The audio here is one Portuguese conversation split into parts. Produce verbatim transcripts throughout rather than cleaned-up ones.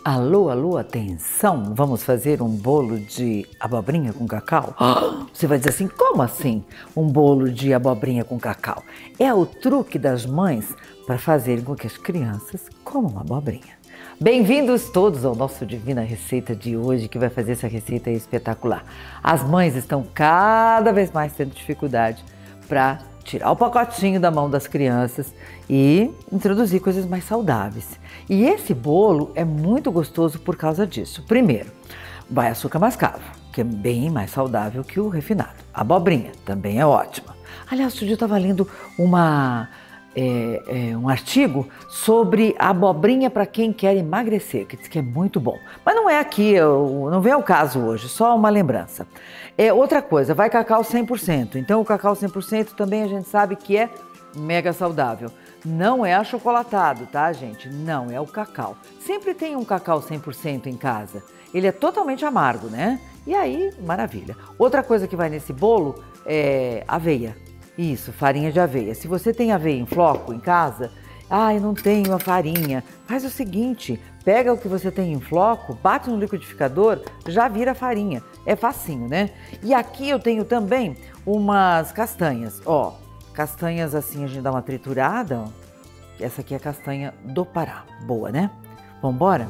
Alô, alô, atenção, vamos fazer um bolo de abobrinha com cacau? Você vai dizer assim, como assim um bolo de abobrinha com cacau? É o truque das mães para fazerem com que as crianças comam uma abobrinha. Bem-vindos todos ao nosso Divina Receita de hoje, que vai fazer essa receita espetacular. As mães estão cada vez mais tendo dificuldade para tirar o pacotinho da mão das crianças e introduzir coisas mais saudáveis. E esse bolo é muito gostoso por causa disso. Primeiro, vai açúcar mascavo, que é bem mais saudável que o refinado. A abobrinha também é ótima. Aliás, outro dia eu estava lendo uma, é, é, um artigo sobre a abobrinha para quem quer emagrecer, que diz que é muito bom. Mas não é aqui, eu, não vem ao caso hoje, só uma lembrança. É outra coisa, vai cacau cem por cento. Então o cacau cem por cento também a gente sabe que é mega saudável. Não é achocolatado, tá, gente? Não, é o cacau. Sempre tem um cacau cem por cento em casa. Ele é totalmente amargo, né? E aí, maravilha. Outra coisa que vai nesse bolo é aveia. Isso, farinha de aveia. Se você tem aveia em floco em casa, ah, eu não tenho a farinha. Faz o seguinte, pega o que você tem em floco, bate no liquidificador, já vira farinha. É facinho, né? E aqui eu tenho também umas castanhas, ó. Castanhas assim, a gente dá uma triturada, ó. Essa aqui é a castanha do Pará. Boa, né? Vambora?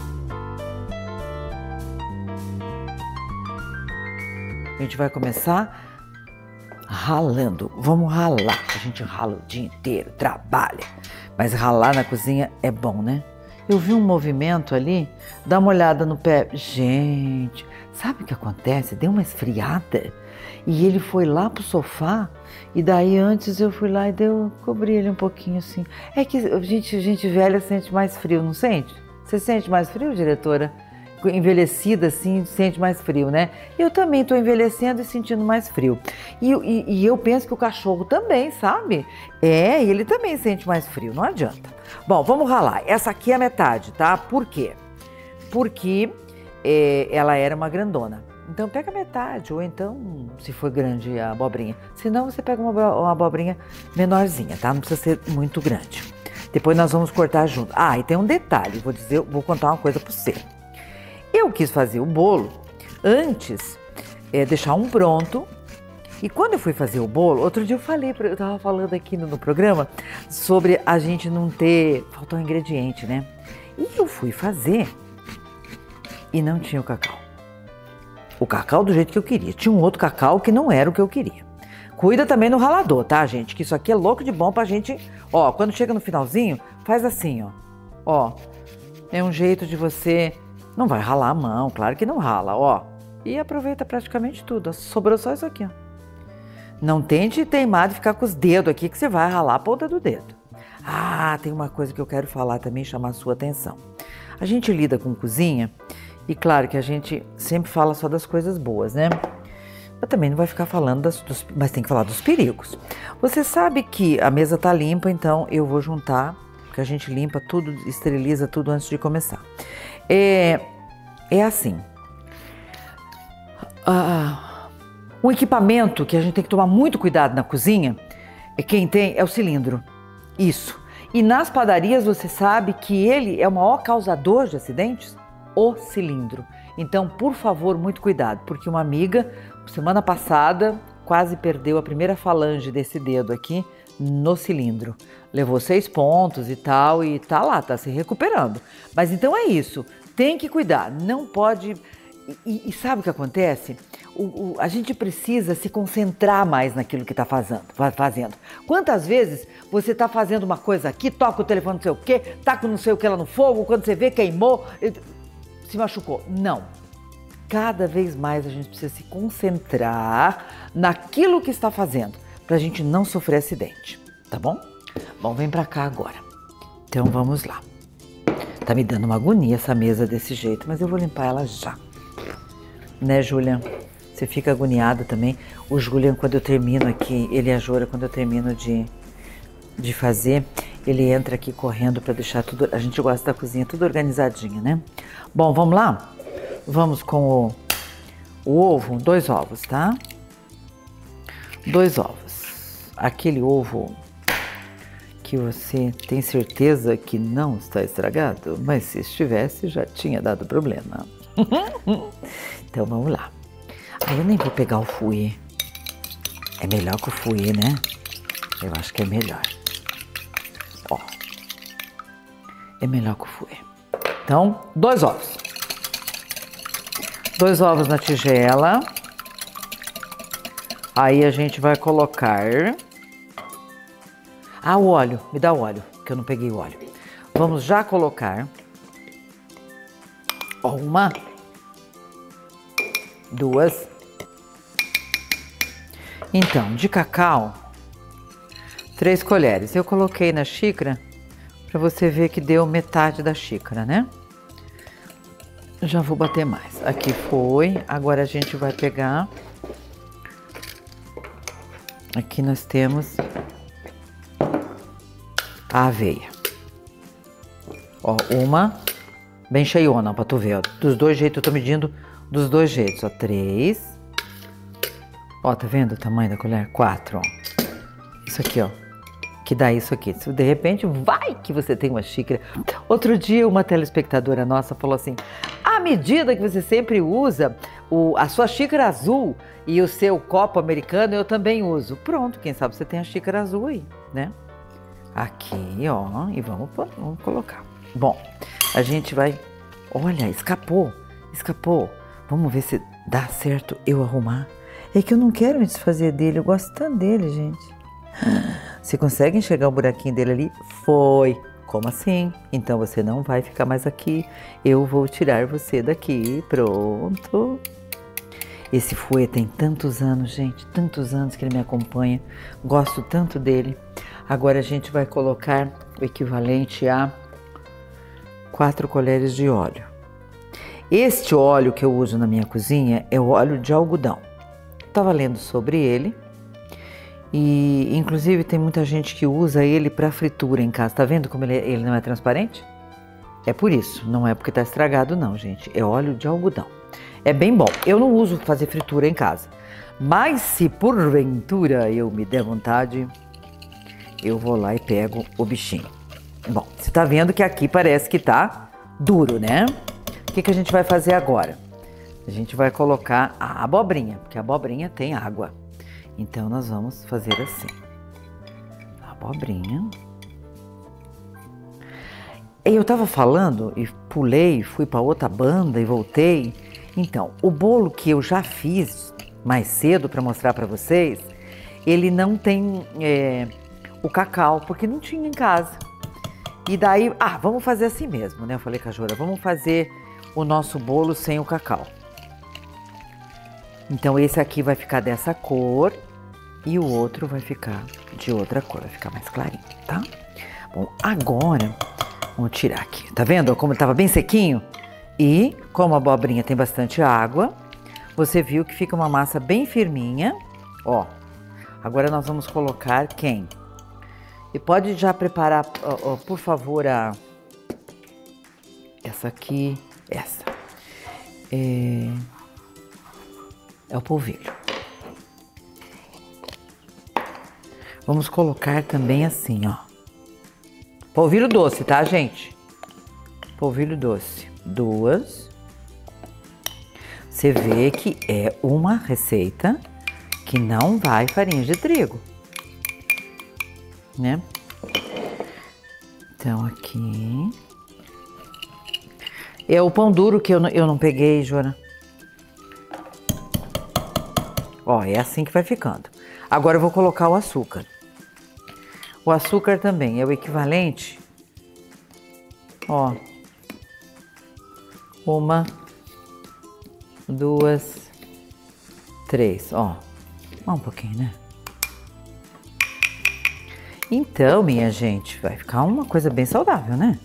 A gente vai começar ralando. Vamos ralar. A gente rala o dia inteiro, trabalha. Mas ralar na cozinha é bom, né? Eu vi um movimento ali, dá uma olhada no pé. Gente, sabe o que acontece? Deu uma esfriada e ele foi lá pro sofá e daí antes eu fui lá e deu, cobri ele um pouquinho assim. É que gente, gente velha sente mais frio, não sente? Você sente mais frio, diretora? Envelhecida assim, sente mais frio, né? Eu também tô envelhecendo e sentindo mais frio. E, e, e eu penso que o cachorro também, sabe? É, ele também sente mais frio, não adianta. Bom, vamos ralar. Essa aqui é a metade, tá? Por quê? Porque é, ela era uma grandona. Então pega metade, ou então, se for grande a abobrinha. Se não, você pega uma, uma abobrinha menorzinha, tá? Não precisa ser muito grande. Depois nós vamos cortar junto. Ah, e tem um detalhe, vou dizer, vou contar uma coisa pra você. Eu quis fazer o bolo antes, é, deixar um pronto. E quando eu fui fazer o bolo, outro dia eu falei, eu tava falando aqui no, no programa sobre a gente não ter, faltou um ingrediente, né? E eu fui fazer e não tinha o cacau. O cacau do jeito que eu queria. Tinha um outro cacau que não era o que eu queria. Cuida também no ralador, tá, gente? Que isso aqui é louco de bom pra gente. Ó, quando chega no finalzinho, faz assim, ó. Ó, é um jeito de você... Não vai ralar a mão, claro que não rala, ó. E aproveita praticamente tudo. Sobrou só isso aqui, ó. Não tente teimar de ficar com os dedos aqui, que você vai ralar a ponta do dedo. Ah, tem uma coisa que eu quero falar também, chamar a sua atenção. A gente lida com cozinha e claro que a gente sempre fala só das coisas boas, né? Mas também não vai ficar falando das... Dos, mas tem que falar dos perigos. Você sabe que a mesa tá limpa, então eu vou juntar, porque a gente limpa tudo, esteriliza tudo antes de começar. É, é assim, ah, um equipamento que a gente tem que tomar muito cuidado na cozinha, é quem tem, é o cilindro, isso. E nas padarias você sabe que ele é o maior causador de acidentes, o cilindro. Então, por favor, muito cuidado, porque uma amiga, semana passada, quase perdeu a primeira falange desse dedo aqui no cilindro. Levou seis pontos e tal, e tá lá, tá se recuperando. Mas então é isso, tem que cuidar, não pode... E, e sabe o que acontece? O, o, a gente precisa se concentrar mais naquilo que está fazendo, fazendo. Quantas vezes você está fazendo uma coisa aqui, toca o telefone não sei o quê, tá com não sei o que lá no fogo, quando você vê queimou, se machucou. Não. Cada vez mais a gente precisa se concentrar naquilo que está fazendo, para a gente não sofrer acidente, tá bom? Bom, vem pra cá agora. Então vamos lá. Tá me dando uma agonia essa mesa desse jeito, mas eu vou limpar ela já. Né, Julian? Você fica agoniada também. O Julian, quando eu termino aqui, ele e a Jora, quando eu termino de, de fazer, ele entra aqui correndo para deixar tudo... A gente gosta da cozinha tudo organizadinha, né? Bom, vamos lá? Vamos com o, o ovo, dois ovos, tá? Dois ovos. Aquele ovo que você tem certeza que não está estragado, mas se estivesse já tinha dado problema. Então vamos lá. Ah, eu nem vou pegar o fouet. É melhor que o fouet, né? Eu acho que é melhor. Ó. É melhor que o fouet. Então, dois ovos. Dois ovos na tigela. Aí a gente vai colocar... Ah, o óleo. Me dá o óleo, que eu não peguei o óleo. Vamos já colocar... Uma... Duas... Então, de cacau... Três colheres. Eu coloquei na xícara para você ver que deu metade da xícara, né? Já vou bater mais. Aqui foi. Agora a gente vai pegar... Aqui nós temos a aveia. Ó, uma bem cheiona pra tu ver, ó. Dos dois jeitos, eu tô medindo dos dois jeitos, ó. Três. Ó, tá vendo o tamanho da colher? Quatro, ó. Isso aqui, ó. Que dá isso aqui. Se de repente, vai que você tem uma xícara. Outro dia, uma telespectadora nossa falou assim: à medida que você sempre usa o, a sua xícara azul e o seu copo americano, eu também uso. Pronto, quem sabe você tem a xícara azul aí, né? Aqui, ó, e vamos, vamos colocar. Bom, a gente vai... Olha, escapou, escapou. Vamos ver se dá certo eu arrumar. É que eu não quero me desfazer dele, eu gosto tanto dele, gente. Você consegue enxergar o buraquinho dele ali? Foi. Como assim? Então você não vai ficar mais aqui. Eu vou tirar você daqui. Pronto. Esse fouet tem tantos anos, gente. Tantos anos que ele me acompanha. Gosto tanto dele. Agora a gente vai colocar o equivalente a quatro colheres de óleo. Este óleo que eu uso na minha cozinha é o óleo de algodão. Estava lendo sobre ele. E, inclusive, tem muita gente que usa ele para fritura em casa. Tá vendo como ele, ele não é transparente? É por isso, não é porque tá estragado não, gente. É óleo de algodão. É bem bom. Eu não uso fazer fritura em casa. Mas se porventura eu me der vontade, eu vou lá e pego o bichinho. Bom, você tá vendo que aqui parece que tá duro, né? O que que a gente vai fazer agora? A gente vai colocar a abobrinha, porque a abobrinha tem água. Então, nós vamos fazer assim. A abobrinha. Eu tava falando e pulei, fui para outra banda e voltei. Então, o bolo que eu já fiz mais cedo para mostrar para vocês, ele não tem é, o cacau, porque não tinha em casa. E daí, ah, vamos fazer assim mesmo, né? Eu falei com a Jora, vamos fazer o nosso bolo sem o cacau. Então, esse aqui vai ficar dessa cor. E o outro vai ficar de outra cor, vai ficar mais clarinho, tá? Bom, agora, vamos tirar aqui. Tá vendo como ele estava bem sequinho? E, como a abobrinha tem bastante água, você viu que fica uma massa bem firminha. Ó, agora nós vamos colocar quem? E pode já preparar, ó, ó, por favor, a... Essa aqui, essa. É, é o polvilho. Vamos colocar também assim, ó. Polvilho doce, tá, gente? Polvilho doce. Duas. Você vê que é uma receita que não vai farinha de trigo, né? Então, aqui. É o pão duro que eu não, eu não peguei, Jora. Ó, é assim que vai ficando. Agora eu vou colocar o açúcar. O açúcar também é o equivalente, ó, uma, duas, três, ó, ó um pouquinho, né? Então, minha gente, vai ficar uma coisa bem saudável, né?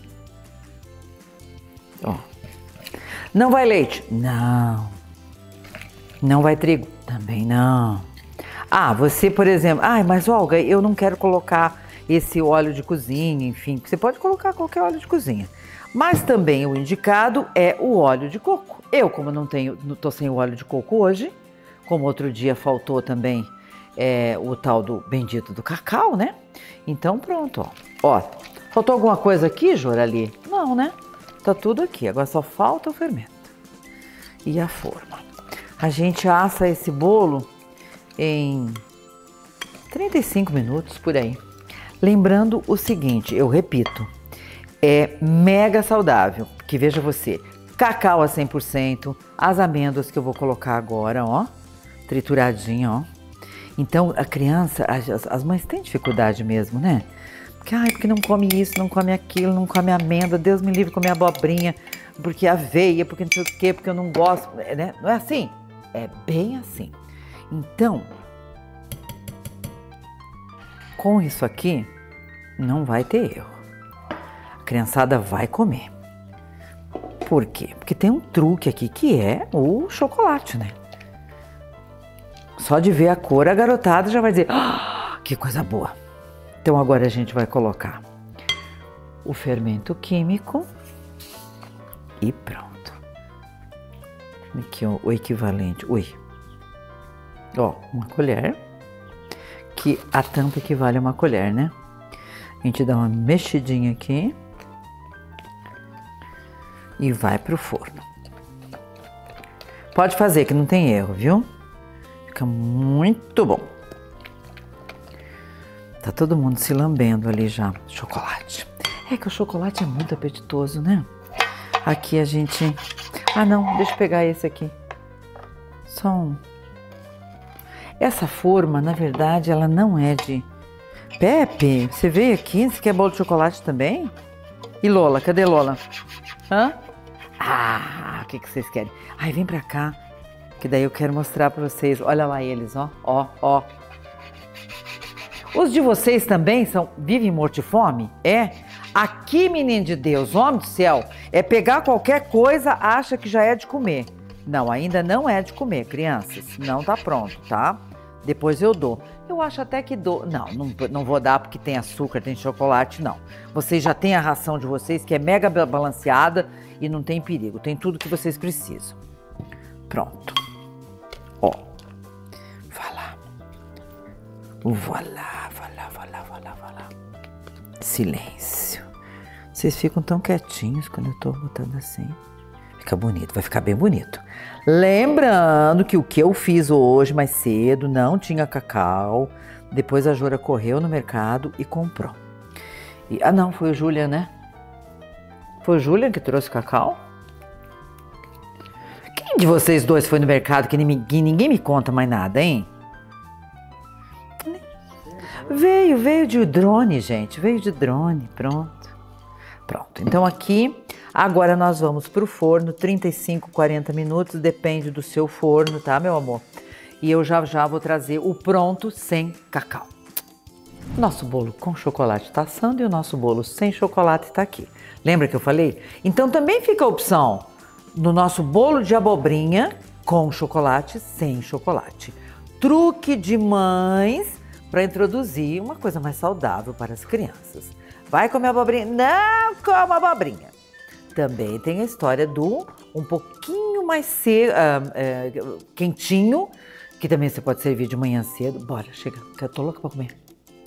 Ó, não vai leite? Não. Não vai trigo? Também não. Ah, você, por exemplo, ah, mas Olga, eu não quero colocar esse óleo de cozinha, enfim, você pode colocar qualquer óleo de cozinha. Mas também o indicado é o óleo de coco. Eu, como não tenho, não tô sem o óleo de coco hoje, como outro dia faltou também é, o tal do bendito do cacau, né? Então pronto, ó. Ó, faltou alguma coisa aqui, Jorali? Não, né? Tá tudo aqui, agora só falta o fermento e a forma. A gente assa esse bolo em trinta e cinco minutos, por aí. Lembrando o seguinte, eu repito, é mega saudável, porque veja você, cacau a cem por cento, as amêndoas que eu vou colocar agora, ó, trituradinha, ó. Então, a criança, as, as mães têm dificuldade mesmo, né? Porque, ai, porque não come isso, não come aquilo, não come amêndoa, Deus me livre comer abobrinha, porque aveia, porque não sei o quê, porque eu não gosto, né? Não é assim? É bem assim. Então, com isso aqui, não vai ter erro. A criançada vai comer. Por quê? Porque tem um truque aqui que é o chocolate, né? Só de ver a cor, a garotada já vai dizer, ah, que coisa boa. Então agora a gente vai colocar o fermento químico e pronto. Aqui ó, o equivalente, ui, ó, uma colher, que a tampa equivale a uma colher, né? A gente dá uma mexidinha aqui e vai pro forno. Pode fazer que não tem erro, viu? Fica muito bom. Tá todo mundo se lambendo ali já. Chocolate. É que o chocolate é muito apetitoso, né? Aqui a gente... Ah, não. Deixa eu pegar esse aqui. Só um. Essa forma, na verdade, ela não é de... Pepe, você veio aqui? Você quer bolo de chocolate também? E Lola? Cadê Lola? Hã? Ah, o que, que vocês querem? Ai, vem pra cá. Que daí eu quero mostrar pra vocês. Olha lá eles, ó. Ó, ó. Os de vocês também são, vivem morto de fome? É? Aqui, menino de Deus, homem do céu, é pegar qualquer coisa, acha que já é de comer. Não, ainda não é de comer, crianças. Não tá pronto, tá? Depois eu dou. Eu acho até que dou. Não, não, não vou dar porque tem açúcar, tem chocolate, não. Vocês já têm a ração de vocês, que é mega balanceada e não tem perigo. Tem tudo que vocês precisam. Pronto. Ó. Voilà. Voilà. Silêncio. Vocês ficam tão quietinhos quando eu tô botando assim. Fica bonito, vai ficar bem bonito. Lembrando que o que eu fiz hoje mais cedo não tinha cacau. Depois a Jora correu no mercado e comprou. E, ah não, foi o Julian, né? Foi o Julian que trouxe cacau? Quem de vocês dois foi no mercado que ninguém, ninguém me conta mais nada, hein? Veio, veio de drone, gente. Veio de drone, pronto. Pronto, então aqui, agora nós vamos pro forno, trinta e cinco, quarenta minutos, depende do seu forno, tá, meu amor? E eu já já vou trazer o pronto sem cacau. Nosso bolo com chocolate tá assando e o nosso bolo sem chocolate tá aqui. Lembra que eu falei? Então também fica a opção no nosso bolo de abobrinha com chocolate, sem chocolate. Truque de mães para introduzir uma coisa mais saudável para as crianças. Vai comer abobrinha? Não coma abobrinha. Também tem a história do um pouquinho mais cedo, uh, uh, quentinho, que também você pode servir de manhã cedo. Bora, chega, que eu tô louca para comer.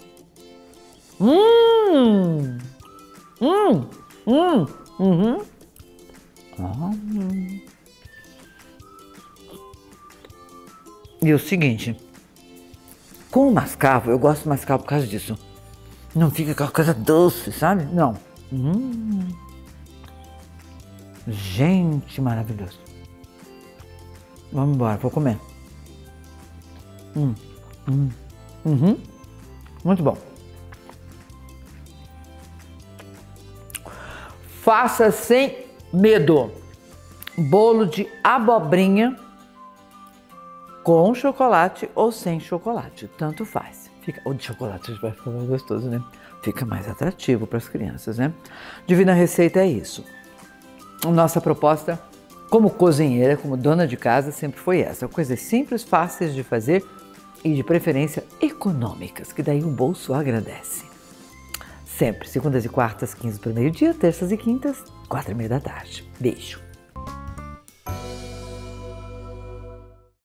Hum! Hum! Hum! Uhum! Hum. E o seguinte, com o mascavo, eu gosto do mascavo por causa disso. Não fica aquela coisa doce, sabe? Não. Hum. Gente, maravilhoso. Vamos embora, vou comer. Hum. Hum. Uhum. Muito bom. Faça sem medo. Bolo de abobrinha com chocolate ou sem chocolate, tanto faz. Fica, o de chocolate vai ficar mais gostoso, né? Fica mais atrativo para as crianças, né? Divina Receita é isso. Nossa proposta, como cozinheira, como dona de casa, sempre foi essa. Coisas simples, fáceis de fazer e de preferência econômicas, que daí o bolso agradece. Sempre, segundas e quartas, quinze para o meio-dia, terças e quintas, quatro e meia da tarde. Beijo.